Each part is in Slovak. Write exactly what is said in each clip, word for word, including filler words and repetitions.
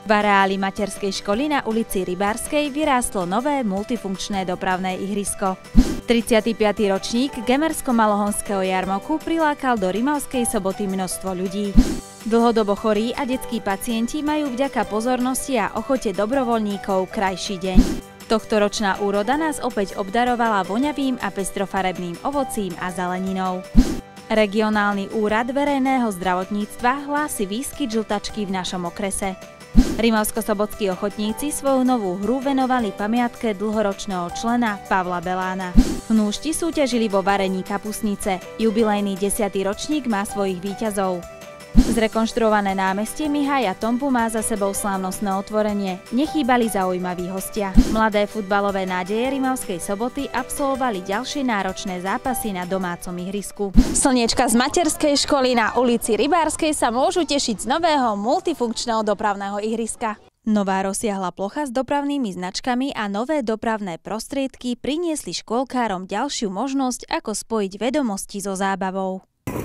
V areáli materskej školy na ulici Rybárskej vyrástlo nové multifunkčné dopravné ihrisko. tridsiaty piaty ročník Gemersko-Malohonského jarmoku prilákal do Rimavskej Soboty množstvo ľudí. Dlhodobo chorí a detskí pacienti majú vďaka pozornosti a ochote dobrovoľníkov krajší deň. Tohtoročná úroda nás opäť obdarovala voňavým a pestrofarebným ovocím a zeleninou. Regionálny úrad verejného zdravotníctva hlási výskyt žltačky v našom okrese. Rimavsko-sobotskí ochotníci svoju novú hru venovali pamiatke dlhoročného člena Pavla Belána. Hnúšti súťažili vo varení kapusnice. Jubilejný desiaty ročník má svojich víťazov. Zrekonštruované námestie Mihája Tompu má za sebou slávnostné otvorenie. Nechýbali zaujímaví hostia. Mladé futbalové nádeje Rimavskej Soboty absolvovali ďalšie náročné zápasy na domácom ihrisku. Slniečka z materskej školy na ulici Rybárskej sa môžu tešiť z nového multifunkčného dopravného ihriska. Nová rozsiahla plocha s dopravnými značkami a nové dopravné prostriedky priniesli škôlkárom ďalšiu možnosť, ako spojiť vedomosti so zábavou.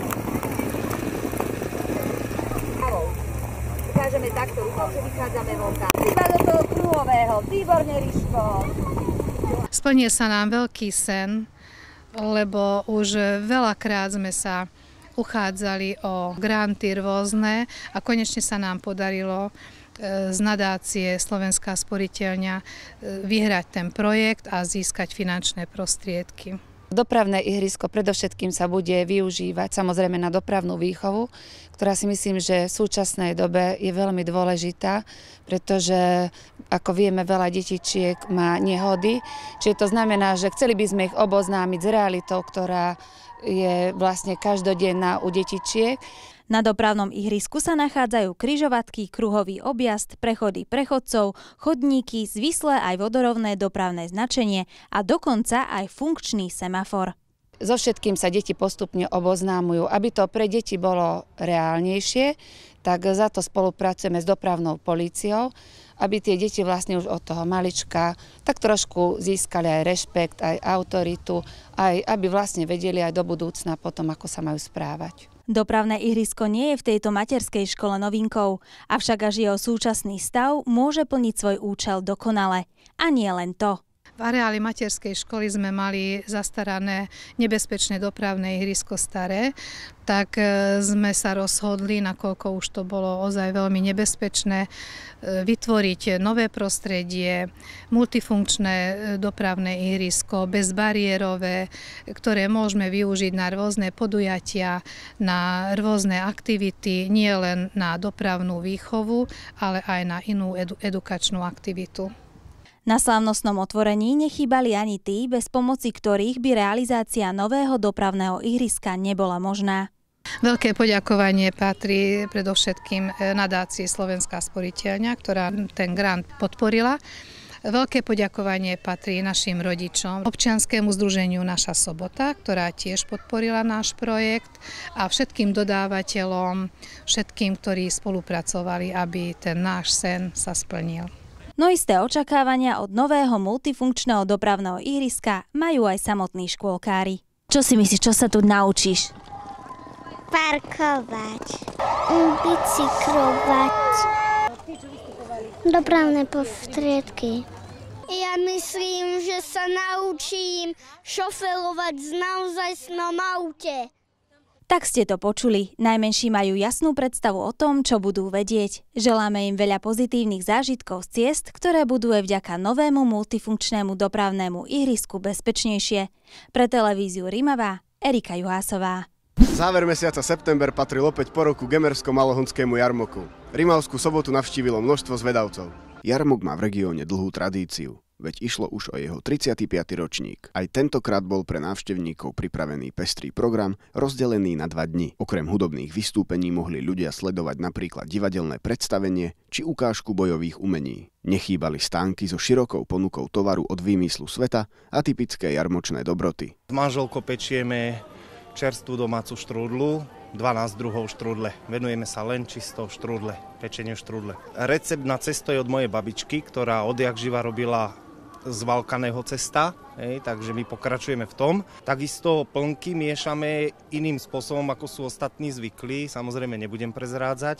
Ukážeme takto rukou, že vychádzame vonka. Iba do toho kruhového. Výborne, Ríško. Splnil sa nám veľký sen, lebo už veľakrát sme sa uchádzali o granty rôzne a konečne sa nám podarilo z nadácie Slovenská sporiteľňa vyhrať ten projekt a získať finančné prostriedky. Dopravné ihrisko predovšetkým sa bude využívať samozrejme na dopravnú výchovu, ktorá si myslím, že v súčasnej dobe je veľmi dôležitá, pretože ako vieme, veľa detičiek má nehody. Čiže to znamená, že chceli by sme ich oboznámiť s realitou, ktorá je vlastne každodenná u detičiek. Na dopravnom ihrisku sa nachádzajú križovatky, kruhový objazd, prechody prechodcov, chodníky, zvislé aj vodorovné dopravné značenie a dokonca aj funkčný semafor. So všetkým sa deti postupne oboznámujú. Aby to pre deti bolo reálnejšie, tak za to spolupracujeme s dopravnou políciou, aby tie deti vlastne už od toho malička tak trošku získali aj rešpekt, aj autoritu, aj aby vlastne vedeli aj do budúcna potom, ako sa majú správať. Dopravné ihrisko nie je v tejto materskej škole novinkou, avšak až jeho súčasný stav môže plniť svoj účel dokonale. A nie len to. V areáli materskej školy sme mali zastarané nebezpečné dopravné ihrisko staré, tak sme sa rozhodli, nakoľko už to bolo ozaj veľmi nebezpečné, vytvoriť nové prostredie, multifunkčné dopravné ihrisko, bezbariérové, ktoré môžeme využiť na rôzne podujatia, na rôzne aktivity, nie len na dopravnú výchovu, ale aj na inú edu- edukačnú aktivitu. Na slávnostnom otvorení nechýbali ani tí, bez pomoci ktorých by realizácia nového dopravného ihriska nebola možná. Veľké poďakovanie patrí predovšetkým nadácii Slovenská sporiteľňa, ktorá ten grant podporila. Veľké poďakovanie patrí našim rodičom, občianskému združeniu Naša Sobota, ktorá tiež podporila náš projekt, a všetkým dodávateľom, všetkým, ktorí spolupracovali, aby ten náš sen sa splnil. No isté očakávania od nového multifunkčného dopravného ihriska majú aj samotní škôlkári. Čo si myslíš, čo sa tu naučíš? Parkovať, bicyklovať, dopravné prostriedky. Ja myslím, že sa naučím šoferovať v naozajstnom aute. Tak ste to počuli. Najmenší majú jasnú predstavu o tom, čo budú vedieť. Želáme im veľa pozitívnych zážitkov z ciest, ktoré budú aj vďaka novému multifunkčnému dopravnému ihrisku bezpečnejšie. Pre televíziu Rimava, Erika Juhásová. Záver mesiaca september patril opäť po roku Gemersko-Malohonskému jarmoku. Rimavskú Sobotu navštívilo množstvo zvedavcov. Jarmok má v regióne dlhú tradíciu, veď išlo už o jeho tridsiaty piaty ročník. Aj tentokrát bol pre návštevníkov pripravený pestrý program, rozdelený na dva dni. Okrem hudobných vystúpení mohli ľudia sledovať napríklad divadelné predstavenie či ukážku bojových umení. Nechýbali stánky so širokou ponukou tovaru od výmyslu sveta a typické jarmočné dobroty. S manželkou pečieme čerstvú domácu štrúdlu, dvanásť druhov štrúdle. Venujeme sa len čisto štrúdle, pečeniu štrúdle. Recept na cesto je od mojej babičky, ktorá odjak živa robila z valkaného cesta, hej, takže my pokračujeme v tom. Takisto plnky miešame iným spôsobom, ako sú ostatní zvykli, samozrejme nebudem prezrádzať.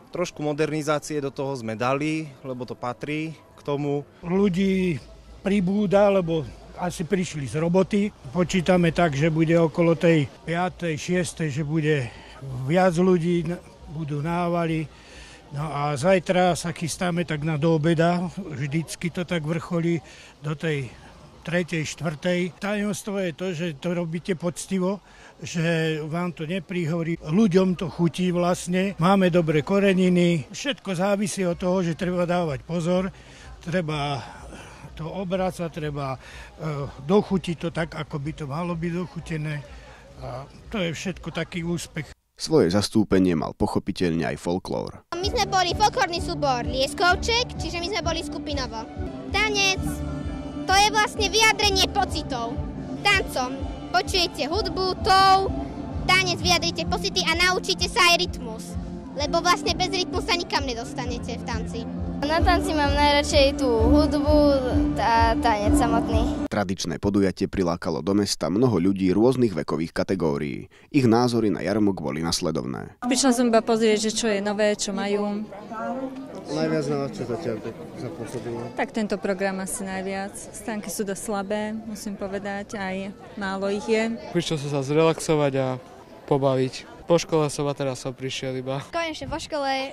Trošku modernizácie do toho sme dali, lebo to patrí k tomu. Ľudí pribúda, lebo asi prišli z roboty. Počítame tak, že bude okolo tej piatej šiestej, že bude viac ľudí, budú návaly. No a zajtra sa chystáme tak na do obeda, vždycky to tak vrcholí do tej tretej, štvrtej. Tajomstvo je to, že to robíte poctivo, že vám to neprihorí, ľuďom to chutí vlastne, máme dobré koreniny, všetko závisí od toho, že treba dávať pozor, treba to obracať, treba uh, dochutiť to tak, ako by to malo byť dochutené a to je všetko taký úspech. Svoje zastúpenie mal pochopiteľne aj folklór. My sme boli folklórny súbor Lieskovček, čiže my sme boli skupinovo. Tanec, to je vlastne vyjadrenie pocitov. Tancom počujete hudbu, tou, tanec vyjadrite pocity a naučíte sa aj rytmus. Lebo vlastne bez rytmu sa nikam nedostanete v tanci. Na tanci mám najradšej tú hudbu a tanec samotný. Tradičné podujatie prilákalo do mesta mnoho ľudí rôznych vekových kategórií. Ich názory na jarmok boli nasledovné. Prišla som iba pozrieť, že čo je nové, čo majú. Najviac na vás čo zatiaľ zapôsobilo? Tak tento program asi najviac. Stánky sú dosť slabé, musím povedať, aj málo ich je. Prišiel som sa zrelaxovať a pobaviť. Po škole som a teraz som prišiel iba. Konečne po škole.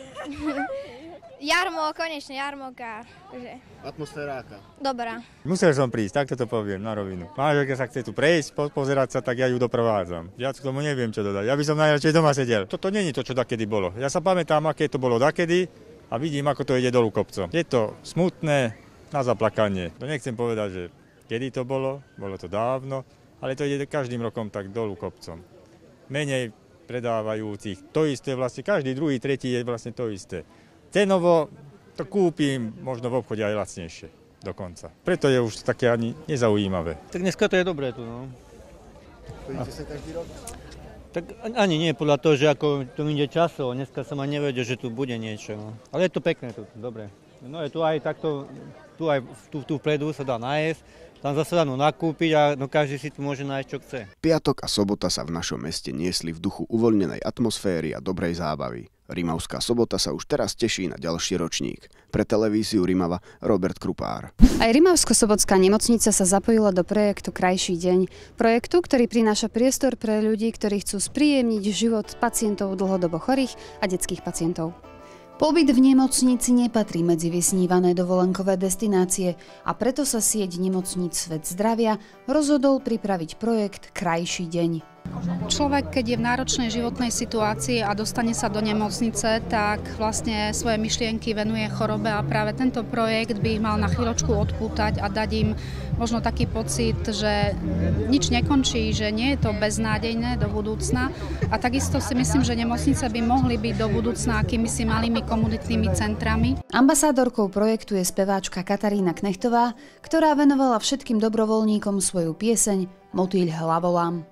Jarmo, konečne jarmok a... Atmosféra aká? Dobrá. Musel som prísť, takto to poviem na rovinu. Máželka sa chce tu prejsť, po, pozerať sa, tak ja ju doprovádzam. Ja k tomu neviem, čo dodať. Ja by som najradšej doma sedel. Toto nie je to, čo dakedy bolo. Ja sa pamätám, aké to bolo dakedy a vidím, ako to ide dolu kopcom. Je to smutné na zaplakanie. To nechcem povedať, že kedy to bolo, bolo to dávno, ale to ide každým rokom tak dolu kopcom. Menej predávajúcich. To isté vlastne, každý druhý, tretí je vlastne to isté. Cenovo to kúpim možno v obchode aj lacnejšie dokonca. Preto je už také ani nezaujímavé. Tak dneska to je dobré tu, no. Chodíte sa každý rok? Tak ani nie, podľa toho, že ako tu ide časov. Dneska som ani nevedel, že tu bude niečo. No. Ale je to pekné tu, dobre. No je tu aj takto, tu aj tu, tu vpredu sa dá najesť. Tam zase dá no nakúpiť a no každý si tu môže nájsť, čo chce. Piatok a sobota sa v našom meste niesli v duchu uvoľnenej atmosféry a dobrej zábavy. Rimavská sobota sa už teraz teší na ďalší ročník. Pre televíziu Rimava Robert Krupár. Aj Rimavsko-Sobotská nemocnica sa zapojila do projektu Krajší deň. Projektu, ktorý prináša priestor pre ľudí, ktorí chcú spríjemniť život pacientov dlhodobo chorých a detských pacientov. Pobyt v nemocnici nepatrí medzi vysnívané dovolenkové destinácie a preto sa sieť nemocníc Svet zdravia rozhodol pripraviť projekt Krajší deň. Človek, keď je v náročnej životnej situácii a dostane sa do nemocnice, tak vlastne svoje myšlienky venuje chorobe a práve tento projekt by ich mal na chvíľočku odpútať a dať im možno taký pocit, že nič nekončí, že nie je to beznádejné do budúcna. A takisto si myslím, že nemocnice by mohli byť do budúcna akýmisi malými komunitnými centrami. Ambasádorkou projektu je speváčka Katarína Knechtová, ktorá venovala všetkým dobrovoľníkom svoju pieseň Motýľ hlavolám.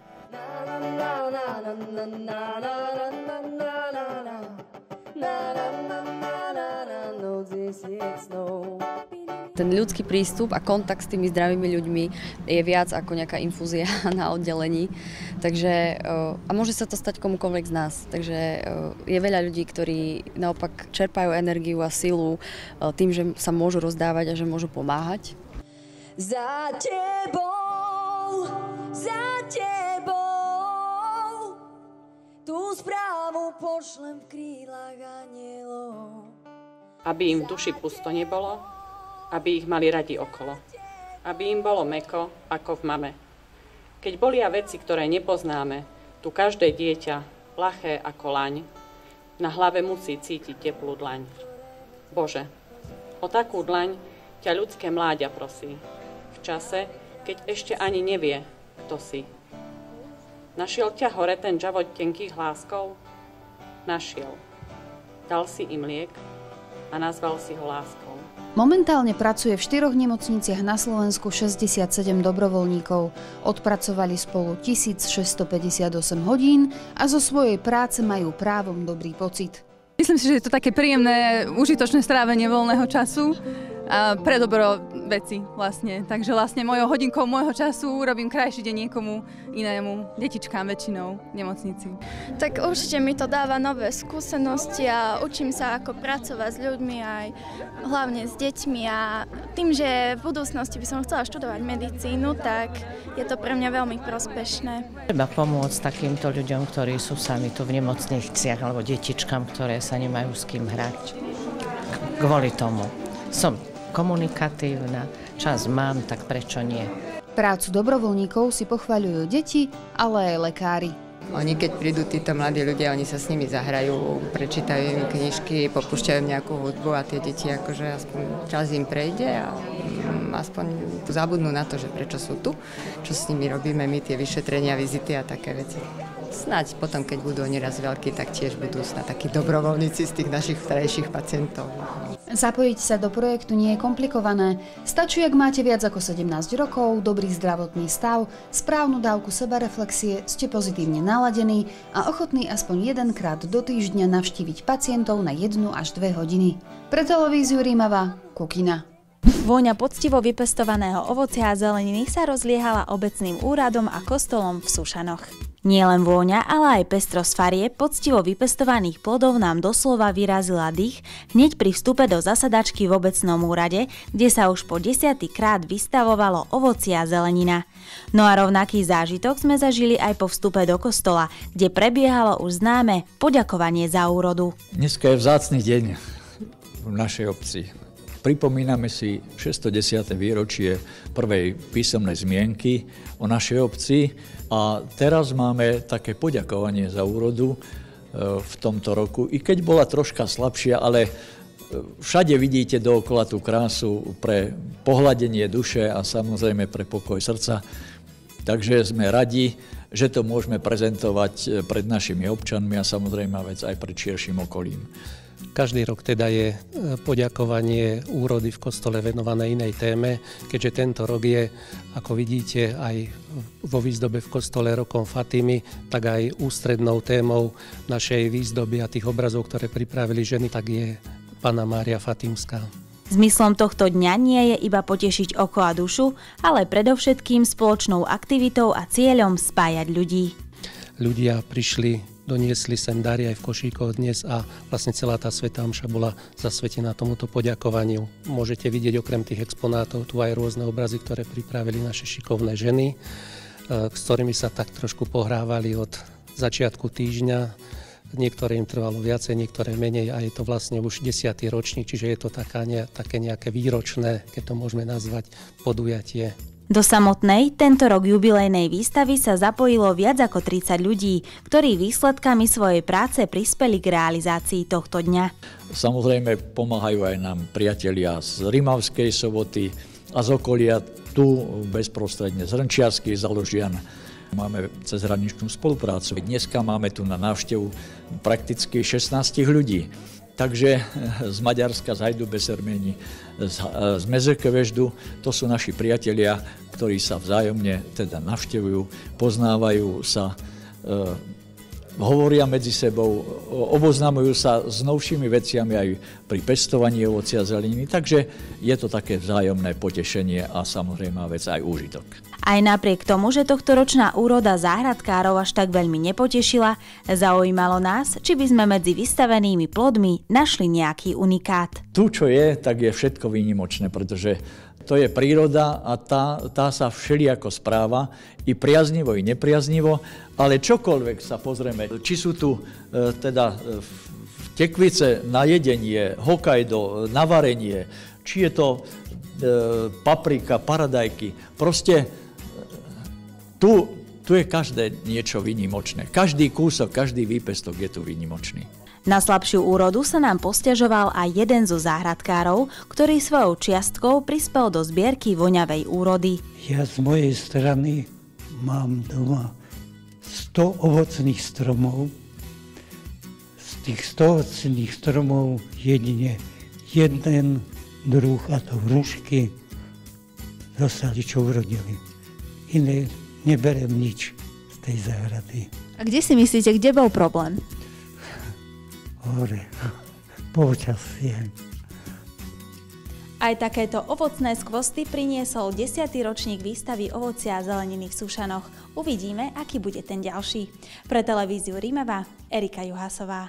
Ten ľudský prístup a kontakt s tými zdravými ľuďmi je viac ako nejaká infúzia na oddelení. Takže, a môže sa to stať komukoľvek z nás. Takže je veľa ľudí, ktorí naopak čerpajú energiu a silu tým, že sa môžu rozdávať a že môžu pomáhať. Za tebou, za tebou tú správu pošlem v krídlach anielov. Aby im v duši pusto nebolo, aby ich mali radi okolo. Aby im bolo mäkko, ako v mame. Keď bolia veci, ktoré nepoznáme, tu každé dieťa, ľahké ako laň, na hlave musí cítiť teplú dlaň. Bože, o takú dlaň ťa ľudské mláďa prosí. V čase, keď ešte ani nevie, kto si. Našiel ťa hore ten žavot tenkých hláskov? Našiel. Dal si im liek a nazval si ho láskou. Momentálne pracuje v štyroch nemocniciach na Slovensku šesťdesiatsedem dobrovoľníkov. Odpracovali spolu tisícšesťstopäťdesiatosem hodín a zo svojej práce majú právom dobrý pocit. Myslím si, že je to také príjemné, užitočné strávenie voľného času pre dobro veci vlastne. Takže vlastne mojou hodinkou môjho času robím krajší deň niekomu inému, detičkám väčšinou v nemocnici. Tak určite mi to dáva nové skúsenosti a učím sa, ako pracovať s ľuďmi, aj hlavne s deťmi, a tým, že v budúcnosti by som chcela študovať medicínu, tak je to pre mňa veľmi prospešné. Treba pomôcť takýmto ľuďom, ktorí sú sami tu v nemocniciach, alebo detičkám, ktoré sa nemajú s kým hrať. Kvôli tomu som komunikatívna, čas mám, tak prečo nie? Prácu dobrovoľníkov si pochvaľujú deti, ale aj lekári. Oni keď prídu títo mladí ľudia, oni sa s nimi zahrajú, prečítajú im knižky, popúšťajú nejakú hudbu a tie deti akože aspoň čas im prejde a aspoň zabudnú na to, že prečo sú tu, čo s nimi robíme my, tie vyšetrenia, vizity a také veci. Snáď potom, keď budú oni raz veľkí, tak tiež budú snáď takí dobrovoľníci z tých našich starejších pacientov. Zapojiť sa do projektu nie je komplikované. Stačí, ak máte viac ako sedemnásť rokov, dobrý zdravotný stav, správnu dávku sebareflexie, ste pozitívne naladení a ochotní aspoň jedenkrát do týždňa navštíviť pacientov na jednu až dve hodiny. Pre televíziu Rímava, Kukina. Vôňa poctivo vypestovaného ovocia a zeleniny sa rozliehala obecným úradom a kostolom v Sušanoch. Nielen vôňa, ale aj pestrosť farieb poctivo vypestovaných plodov nám doslova vyrazila dých hneď pri vstupe do zasadačky v obecnom úrade, kde sa už po desiaty krát vystavovalo ovocie a zelenina. No a rovnaký zážitok sme zažili aj po vstupe do kostola, kde prebiehalo už známe poďakovanie za úrodu. Dneska je vzácny deň v našej obci. Pripomíname si šesťstodesiate výročie prvej písomnej zmienky o našej obci a teraz máme také poďakovanie za úrodu v tomto roku. I keď bola troška slabšia, ale všade vidíte dookola tú krásu pre pohľadenie duše a samozrejme pre pokoj srdca. Takže sme radi, že to môžeme prezentovať pred našimi občanmi a samozrejme aj pred širším okolím. Každý rok teda je poďakovanie úrody v kostole venované inej téme, keďže tento rok je, ako vidíte, aj vo výzdobe v kostole rokom Fatimy, tak aj ústrednou témou našej výzdoby a tých obrazov, ktoré pripravili ženy, tak je Panna Mária Fatimská. Zmyslom tohto dňa nie je iba potešiť oko a dušu, ale predovšetkým spoločnou aktivitou a cieľom spájať ľudí. Ľudia prišli, doniesli sem dary aj v košíkoch dnes a vlastne celá tá svätá omša bola zasvetená tomuto poďakovaniu. Môžete vidieť okrem tých exponátov tu aj rôzne obrazy, ktoré pripravili naše šikovné ženy, s ktorými sa tak trošku pohrávali od začiatku týždňa. Niektoré im trvalo viacej, niektoré menej a je to vlastne už desiatý ročník, čiže je to taká ne, také nejaké výročné, keď to môžeme nazvať, podujatie. Do samotnej, tento rok jubilejnej výstavy sa zapojilo viac ako tridsať ľudí, ktorí výsledkami svojej práce prispeli k realizácii tohto dňa. Samozrejme pomáhajú aj nám priatelia z Rimavskej Soboty a z okolia, tu bezprostredne z Hrnčiarskych Založian. Máme cezhraničnú spoluprácu. Dneska máme tu na návštevu prakticky šestnásť ľudí. Takže z Maďarska, z Hajdú-Besermeni, z, z Mezerkeveždu, to sú naši priatelia, ktorí sa vzájomne teda navštevujú, poznávajú sa, e, hovoria medzi sebou, oboznamujú sa s novšími veciami aj pri pestovaní ovocia a zeleniny, takže je to také vzájomné potešenie a samozrejme vec aj úžitok. Aj napriek tomu, že tohtoročná úroda záhradkárov až tak veľmi nepotešila, zaujímalo nás, či by sme medzi vystavenými plodmi našli nejaký unikát. Tu, čo je, tak je všetko výnimočné, pretože to je príroda a tá, tá sa všelijako správa, i priaznivo, i nepriaznivo, ale čokoľvek sa pozrieme, či sú tu e, teda e, tekvice na jedenie, Hokkaido na varenie, či je to e, paprika, paradajky, proste Tu, tu je každé niečo výnimočné. Každý kúsok, každý výpestok je tu výnimočný. Na slabšiu úrodu sa nám posťažoval aj jeden zo záhradkárov, ktorý svojou čiastkou prispel do zbierky voňavej úrody. Ja z mojej strany mám doma sto ovocných stromov. Z tých sto ovocných stromov jedine jeden druh, a to hrušky, zostali, čo urodili. Iné neberem nič z tej záhrady. A kde si myslíte, kde bol problém? Hore, počasie. A Aj takéto ovocné skvosty priniesol desiaty ročník výstavy ovocia a zeleniny v Sušanoch. Uvidíme, aký bude ten ďalší. Pre televíziu Rímava, Erika Juhásová.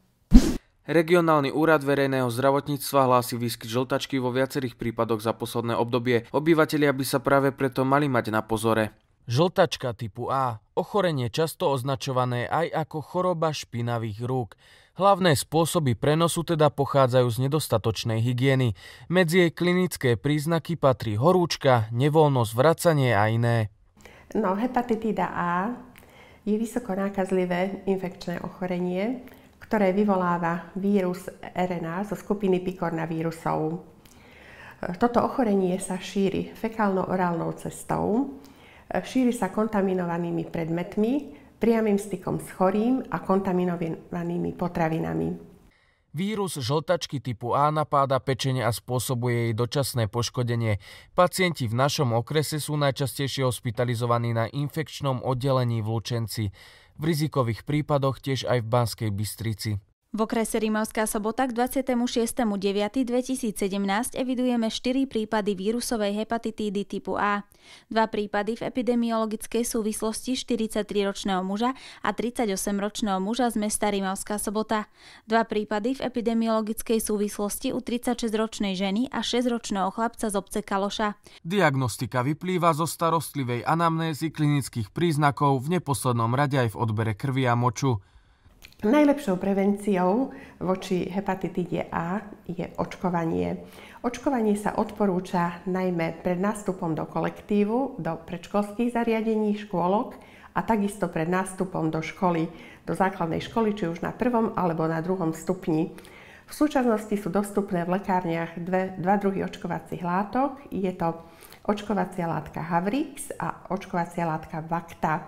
Regionálny úrad verejného zdravotníctva hlási výskyt žltačky vo viacerých prípadoch za posledné obdobie. Obyvatelia by sa práve preto mali mať na pozore. Žltačka typu A. Ochorenie často označované aj ako choroba špinavých rúk. Hlavné spôsoby prenosu teda pochádzajú z nedostatočnej hygieny. Medzi jej klinické príznaky patrí horúčka, nevoľnosť, vracanie a iné. No, hepatitída A je vysoko nákazlivé infekčné ochorenie, ktoré vyvoláva vírus er en á zo skupiny pikornavírusov. Toto ochorenie sa šíri fekálno-orálnou cestou, šíri sa kontaminovanými predmetmi, priamym stykom s chorým a kontaminovanými potravinami. Vírus žltačky typu A napáda pečene a spôsobuje jej dočasné poškodenie. Pacienti v našom okrese sú najčastejšie hospitalizovaní na infekčnom oddelení v Lučenci. V rizikových prípadoch tiež aj v Banskej Bystrici. V okrese Rimavská Sobota k dvadsiatemu šiestemu deviateho dvetisícsedemnásť evidujeme štyri prípady vírusovej hepatitídy typu A. Dva prípady v epidemiologickej súvislosti štyridsaťtriročného muža a tridsaťosemročného muža z mesta Rimavská Sobota. Dva prípady v epidemiologickej súvislosti u tridsaťšesťročnej ženy a šesťročného chlapca z obce Kaloša. Diagnostika vyplýva zo starostlivej anamnézy klinických príznakov, v neposlednom rade aj v odbere krvi a moču. Najlepšou prevenciou voči hepatitíde A je očkovanie. Očkovanie sa odporúča najmä pred nástupom do kolektívu, do predškolských zariadení, škôlok a takisto pred nástupom do školy, do základnej školy, či už na prvom alebo na druhom stupni. V súčasnosti sú dostupné v lekárniach dve, dva druhy očkovacích látok. Je to očkovacia látka Havrix a očkovacia látka Vacta.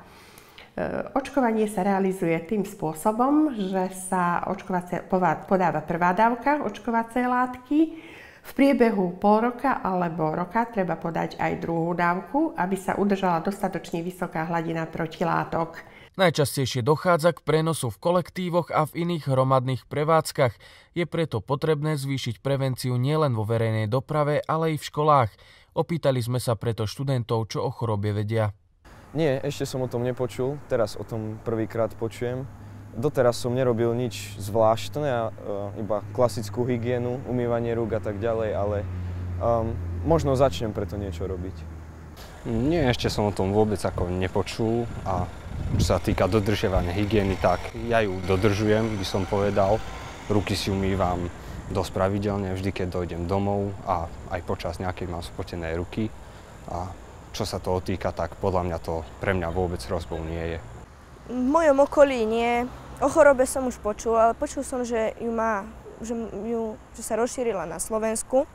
Očkovanie sa realizuje tým spôsobom, že sa očkovacia, podáva prvá dávka očkovacej látky. V priebehu pol roka alebo roka treba podať aj druhú dávku, aby sa udržala dostatočne vysoká hladina protilátok. Najčastejšie dochádza k prenosu v kolektívoch a v iných hromadných prevádzkach. Je preto potrebné zvýšiť prevenciu nielen vo verejnej doprave, ale i v školách. Opýtali sme sa preto študentov, čo o chorobe vedia. Nie, ešte som o tom nepočul, teraz o tom prvýkrát počujem. Doteraz som nerobil nič zvláštne, uh, iba klasickú hygienu, umývanie rúk a tak ďalej, ale um, možno začnem preto niečo robiť. Nie, ešte som o tom vôbec ako nepočul a čo sa týka dodržiavania hygieny, tak ja ju dodržujem, by som povedal. Ruky si umývam dosť pravidelne, vždy keď dojdem domov a aj počas nejakej mám spotené ruky. A čo sa toho týka, tak podľa mňa to pre mňa vôbec hrozbou nie je. V mojom okolí nie. O chorobe som už počul, ale počul som, že ju má, že, ju, že sa rozšírila na Slovensku.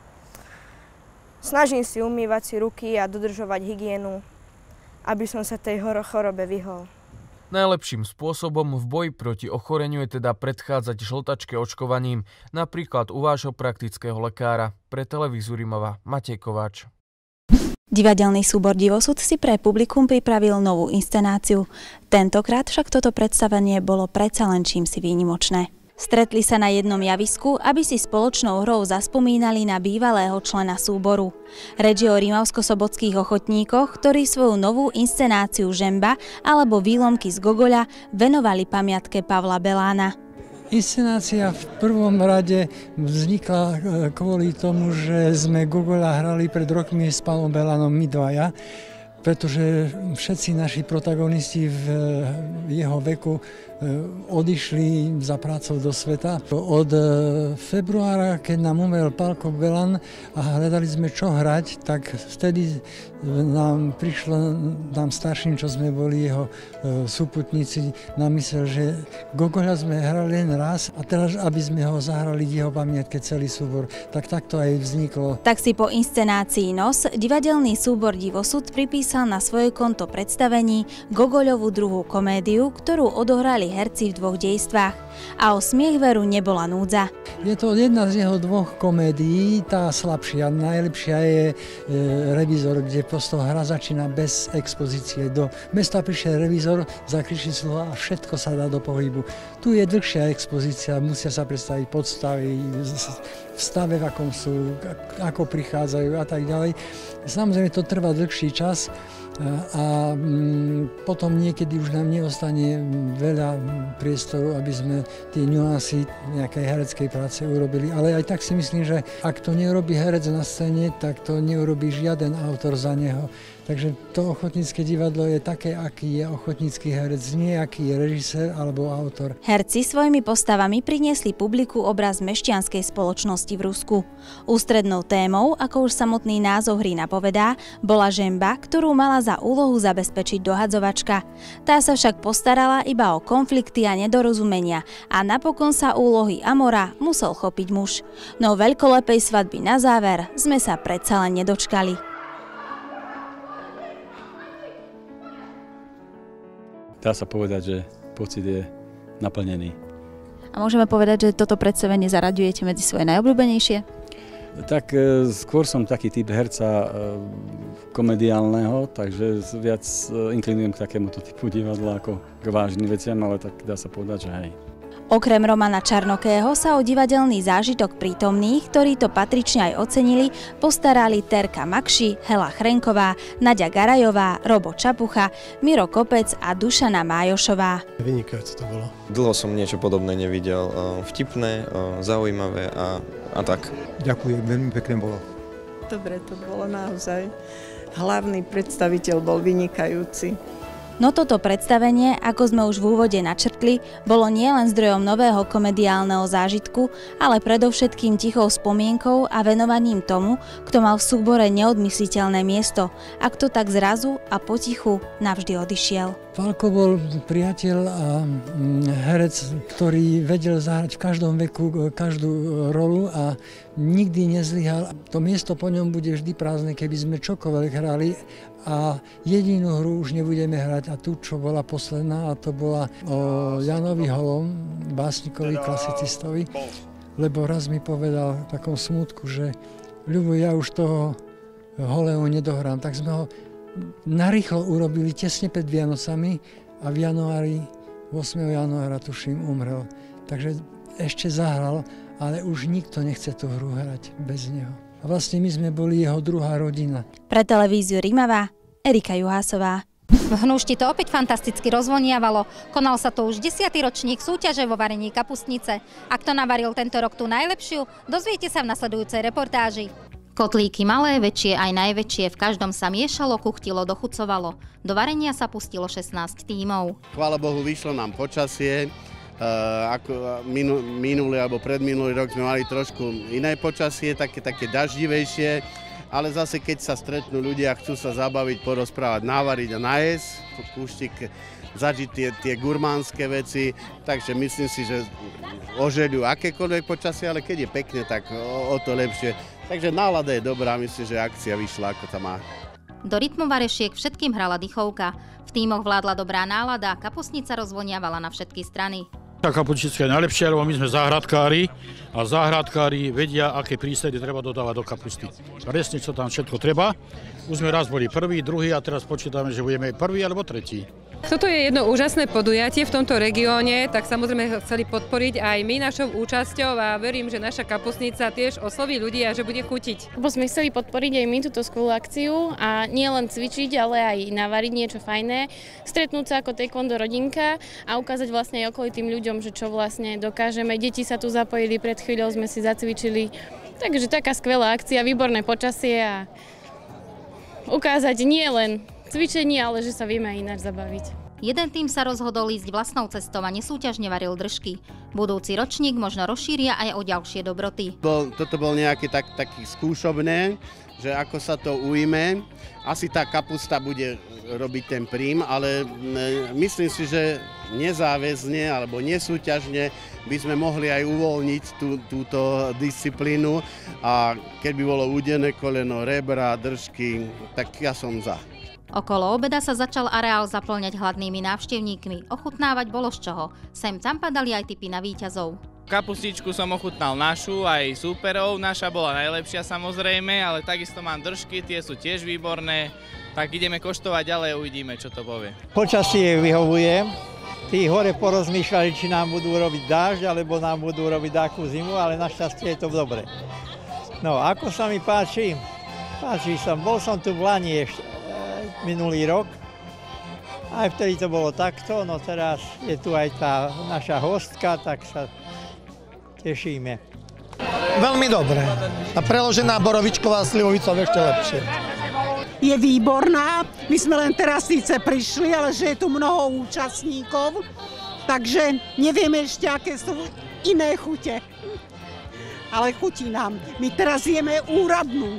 Snažím si umývať si ruky a dodržovať hygienu, aby som sa tej chorobe vyhol. Najlepším spôsobom v boji proti ochoreniu je teda predchádzať žltačke očkovaním, napríklad u vášho praktického lekára. Pre televíziu Rimava, Matej Kováč. Divadelný súbor Divosud si pre publikum pripravil novú inscenáciu. Tentokrát však toto predstavenie bolo predsa len čímsi výnimočné. Stretli sa na jednom javisku, aby si spoločnou hrou zaspomínali na bývalého člena súboru. Reč je o rimavsko-sobotských ochotníkoch, ktorí svoju novú inscenáciu Žemba alebo Výlomky z Gogoľa venovali pamiatke Pavla Belána. Inscenácia v prvom rade vznikla kvôli tomu, že sme Gogoľa hrali pred rokmi s Pavlom Belánom my dvaja, pretože všetci naši protagonisti v jeho veku odišli za prácou do sveta. Od februára, keď nám umrel Pálko Belán a hľadali sme čo hrať, tak vtedy nám prišlo, nám starším, čo sme boli jeho súputníci, na mysel, že Gogoľa sme hrali len raz a teraz, aby sme ho zahrali k jeho pamiatke celý súbor, tak takto aj vzniklo. Tak si po inscenácii Nos divadelný súbor Divosud pripísal napísal na svoje konto predstavení Gogoľovú druhú komédiu, ktorú odohrali herci v dvoch dejstvách. A o Smiech veru nebola núdza. Je to jedna z jeho dvoch komédií, tá slabšia. Najlepšia je e, Revizor, kde prosto hra začína bez expozície. Do mesta prišiel revizor, zakričí slova a všetko sa dá do pohybu. Tu je dlhšia expozícia, musia sa predstaviť podstavy, v stave, v akom sú, ako prichádzajú a tak ďalej. Samozrejme, to trvá dlhší čas a potom niekedy už nám neostane veľa priestoru, aby sme tie nuancy nejakej hereckej práce urobili. Ale aj tak si myslím, že ak to neurobí herec na scéne, tak to neurobí žiaden autor za neho. Takže to ochotnícke divadlo je také, aký je ochotnícky herec, nie aký je režisér alebo autor. Herci svojimi postavami priniesli publiku obraz mešťanskej spoločnosti v Rusku. Ústrednou témou, ako už samotný názov hry napovedá, bola ženba, ktorú mala za úlohu zabezpečiť dohadzovačka. Tá sa však postarala iba o konflikty a nedorozumenia a napokon sa úlohy Amora musel chopiť muž. No veľkolepej svadby na záver sme sa predsa len nedočkali. Dá sa povedať, že pocit je naplnený. A môžeme povedať, že toto predstavenie zaraďujete medzi svoje najobľúbenejšie? Tak e, skôr som taký typ herca e, komediálneho, takže viac e, inklinujem k takémuto typu divadla ako k vážnym veciam, ale tak dá sa povedať, že hej. Okrem Romana Čarnokého sa o divadelný zážitok prítomných, ktorí to patrične aj ocenili, postarali Terka Makši, Hela Chrenková, Naďa Garajová, Robo Čapucha, Miro Kopec a Dušana Májošová. Vynikajúce to bolo. Dlho som niečo podobné nevidel. Vtipné, zaujímavé a, a tak. Ďakujem, veľmi pekné bolo. Dobre to bolo naozaj. Hlavný predstaviteľ bol vynikajúci. No toto predstavenie, ako sme už v úvode načrtli, bolo nielen zdrojom nového komediálneho zážitku, ale predovšetkým tichou spomienkou a venovaním tomu, kto mal v súbore neodmysliteľné miesto a kto tak zrazu a potichu navždy odišiel. Falko bol priateľ a herec, ktorý vedel zahrať v každom veku každú rolu a nikdy nezlyhal. To miesto po ňom bude vždy prázdne, keby sme čokoľvek hrali a jedinú hru už nebudeme hrať a tu, čo bola posledná, a to bola o Janovi Holom, básnikovi, klasicistovi, lebo raz mi povedal v takom smutku, že Ľubo, ja už toho Holého nedohrám, tak sme ho narýchlo urobili tesne pred Vianocami a v januári, ôsmeho januára tuším, umrel. Takže ešte zahral, ale už nikto nechce tú hru hrať bez neho. A vlastne my sme boli jeho druhá rodina. Pre televíziu Rimava, Erika Juhásová. V Hnúšti to opäť fantasticky rozvoniavalo. Konal sa to už desiaty ročník súťaže vo varení kapustnice. A kto navaril tento rok tú najlepšiu, dozviete sa v nasledujúcej reportáži. Kotlíky malé, väčšie aj najväčšie, v každom sa miešalo, kuchtilo, dochucovalo. Do varenia sa pustilo šestnásť tímov. Chvála Bohu, vyšlo nám počasie. Uh, ako minu, minulý alebo predminulý rok sme mali trošku iné počasie, také, také daždivejšie, ale zase keď sa stretnú ľudia, chcú sa zabaviť, porozprávať, navariť a najesť, kúštik, zažiť tie, tie gurmánske veci, takže myslím si, že ožeľujú akékoľvek počasie, ale keď je pekne, tak o, o to lepšie. Takže nálada je dobrá, myslím, že akcia vyšla ako to má. Do rytmu varešiek všetkým hrala dychovka. V tímoch vládla dobrá nálada, kapustnica rozvoniavala na všetky strany. Tá kapustnica je najlepšia, lebo my sme záhradkári a záhradkári vedia, aké prísady treba dodávať do kapusty. Presne, čo tam všetko treba. Už sme raz boli prvý, druhý a teraz počítame, že budeme prvý alebo tretí. Toto je jedno úžasné podujatie v tomto regióne, tak samozrejme chceli podporiť aj my našou účasťou a verím, že naša kapustnica tiež osloví ľudí a že bude chutiť. Lebo sme chceli podporiť aj my túto skvelú akciu a nie len cvičiť, ale aj navariť niečo fajné, stretnúť sa ako taekwondo rodinka a ukázať vlastne aj okolitým ľuďom, že čo vlastne dokážeme. Deti sa tu zapojili, pred chvíľou sme si zacvičili, takže taká skvelá akcia, výborné počasie a ukázať nie len cvičenie, ale že sa vieme aj ináč zabaviť. Jeden tým sa rozhodol ísť vlastnou cestou a nesúťažne varil držky. Budúci ročník možno rozšíria aj o ďalšie dobroty. Bol, toto bol nejaké tak, taký skúšobné, že ako sa to ujme. Asi tá kapusta bude robiť ten prím, ale myslím si, že nezáväzne alebo nesúťažne by sme mohli aj uvoľniť tú, túto disciplínu a keď by bolo údené koleno, rebra, držky, tak ja som za. Okolo obeda sa začal areál zaplňať hladnými návštevníkmi. Ochutnávať bolo z čoho. Sem tam padali aj tipy na víťazov. Kapustičku som ochutnal našu, aj súperov. Naša bola najlepšia samozrejme, ale takisto mám držky, tie sú tiež výborné. Tak ideme koštovať ďalej, uvidíme, čo to povie. Počasie vyhovuje. Tí hore porozmýšľali, či nám budú robiť dážď, alebo nám budú robiť takú zimu, ale našťastie je to dobre. No, ako sa mi páči? Páči sa. Bol som tu v Lani ešte minulý rok. Aj vtedy to bolo takto, no teraz je tu aj tá naša hostka, tak sa tešíme. Veľmi dobre. A preložená borovičková slivovicou ešte lepšie. Je výborná. My sme len teraz síce prišli, ale že je tu mnoho účastníkov, takže nevieme ešte, aké sú iné chute. Ale chutí nám. My teraz jeme úradnú.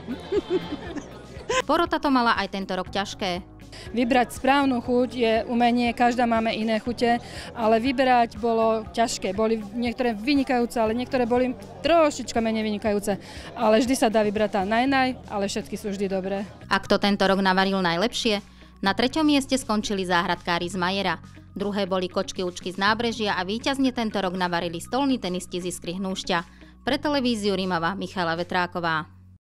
Porota to mala aj tento rok ťažké. Vybrať správnu chuť je umenie, každá máme iné chute, ale vyberať bolo ťažké. Boli niektoré vynikajúce, ale niektoré boli trošička menej vynikajúce. Ale vždy sa dá vybrať tá naj-naj, ale všetky sú vždy dobré. A kto tento rok navaril najlepšie? Na treťom mieste skončili záhradkári z Majera. Druhé boli kočky učky z Nábrežia a víťazne tento rok navarili stolní tenisti z Iskry Hnúšťa. Pre televíziu Rimava Michala Vetráková.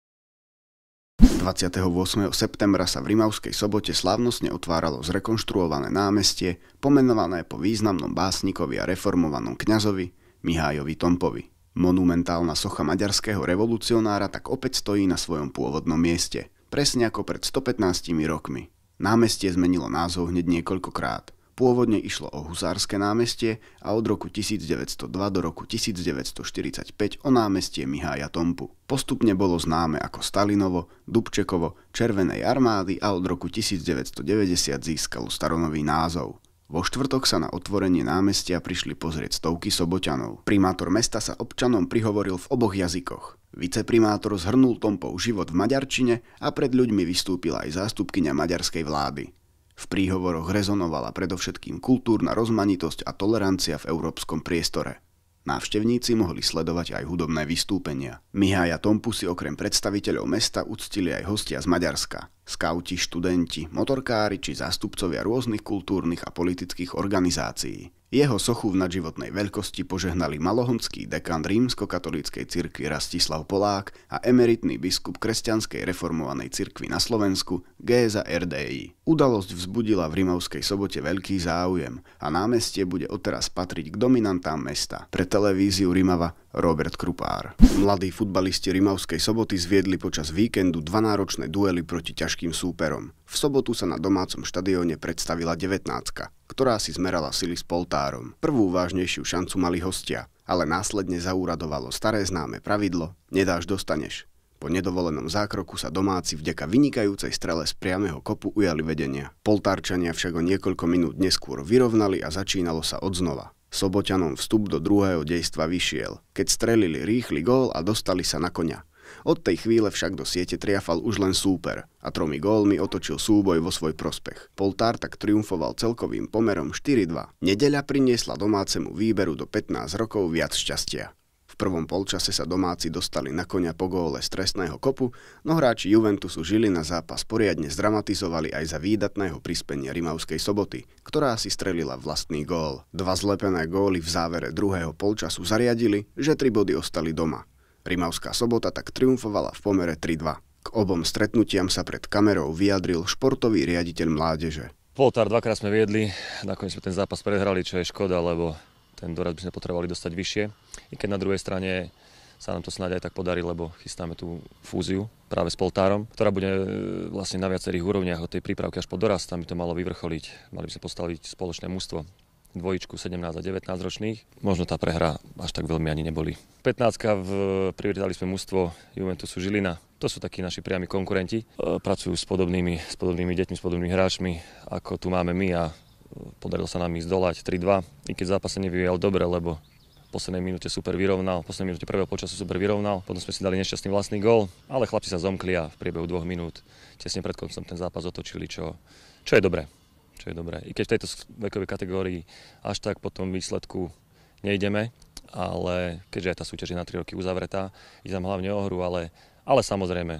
dvadsiateho ôsmeho septembra sa v Rimavskej Sobote slávnostne otváralo zrekonštruované námestie, pomenované po významnom básnikovi a reformovanom kňazovi Mihájovi Tompovi. Monumentálna socha maďarského revolucionára tak opäť stojí na svojom pôvodnom mieste, presne ako pred stopätnástimi rokmi. Námestie zmenilo názov hneď niekoľkokrát. Pôvodne išlo o Husárske námestie a od roku tisícdeväťstodva do roku tisícdeväťstoštyridsaťpäť o námestie Mihája Tompu. Postupne bolo známe ako Stalinovo, Dubčekovo, Červenej armády a od roku tisícdeväťstodeväťdesiat získalo staronový názov. Vo štvrtok sa na otvorenie námestia prišli pozrieť stovky Soboťanov. Primátor mesta sa občanom prihovoril v oboch jazykoch. Viceprimátor zhrnul Tompov život v maďarčine a pred ľuďmi vystúpila aj zástupkyňa maďarskej vlády. V príhovoroch rezonovala predovšetkým kultúrna rozmanitosť a tolerancia v európskom priestore. Návštevníci mohli sledovať aj hudobné vystúpenia. Mihája Tompu si okrem predstaviteľov mesta uctili aj hostia z Maďarska. Skauti, študenti, motorkári či zástupcovia rôznych kultúrnych a politických organizácií. Jeho sochu v nadživotnej veľkosti požehnali malohonský dekan rímskokatolíckej cirkvi Rastislav Polák a emeritný biskup kresťanskej reformovanej cirkvi na Slovensku Géza er dé í. Udalosť vzbudila v Rimavskej Sobote veľký záujem a námestie bude odteraz patriť k dominantám mesta. Pre televíziu Rimava Robert Krupár. Mladí futbalisti Rimavskej Soboty zviedli počas víkendu dva náročné duely proti ťažkým súperom. V sobotu sa na domácom štadióne predstavila devätnáctka, ktorá si zmerala sily s Poltárom. Prvú vážnejšiu šancu mali hostia, ale následne zaúradovalo staré známe pravidlo nedáš dostaneš. Po nedovolenom zákroku sa domáci vďaka vynikajúcej strele z priameho kopu ujali vedenia. Poltárčania však o niekoľko minút neskôr vyrovnali a začínalo sa odznova. Soboťanom vstup do druhého dejstva vyšiel, keď strelili rýchly gól a dostali sa na koňa. Od tej chvíle však do siete triafal už len súper a tromi gólmi otočil súboj vo svoj prospech. Poltár tak triumfoval celkovým pomerom štyri dva. Nedeľa priniesla domácemu výberu do pätnásť rokov viac šťastia. V prvom polčase sa domáci dostali na koňa po góle z trestného kopu, no hráči Juventusu Žilina zápas poriadne zdramatizovali aj za výdatného prispenia Rimavskej Soboty, ktorá si strelila vlastný gól. Dva zlepené góly v závere druhého polčasu zariadili, že tri body ostali doma. Rimavská Sobota tak triumfovala v pomere tri dva. K obom stretnutiam sa pred kamerou vyjadril športový riaditeľ mládeže. Poltár dvakrát sme viedli, nakoniec sme ten zápas prehrali, čo je škoda, lebo ten doraz by sme potrebovali dostať vyššie. I keď na druhej strane sa nám to snáď aj tak podarí, lebo chystáme tú fúziu práve s Poltárom, ktorá bude vlastne na viacerých úrovniach od tej prípravky až po dorast. Tam by to malo vyvrcholiť. Mali by sme postaviť spoločné mužstvo. Dvojičku sedemnásť a devätnásť ročných. Možno tá prehra až tak veľmi ani neboli. pätnástka v privítali sme mužstvo Juventusu Žilina. To sú takí naši priami konkurenti. Pracujú s podobnými, s podobnými deťmi, s podobnými hráčmi, ako tu máme my a podarilo sa nám ich zdolať tri dva. I keď zápas sa nevyvíjal dobre, lebo v poslednej minúte super vyrovnal, v poslednej minúte prvého počasu super vyrovnal, potom sme si dali nešťastný vlastný gól, ale chlapci sa zomkli a v priebehu dvoch minút tesne pred koncom ten zápas otočili, čo, čo je dobré. Čo je dobré. I keď v tejto vekovej kategórii až tak po tom výsledku nejdeme, ale keďže aj tá súťaž je na tri roky uzavretá, ide tam hlavne o hru, ale, ale samozrejme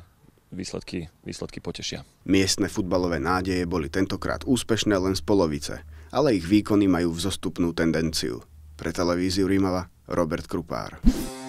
výsledky, výsledky potešia. Miestne futbalové nádeje boli tentokrát úspešné len z polovice, ale ich výkony majú vzostupnú tendenciu. Pre televíziu Rímava Robert Krupár.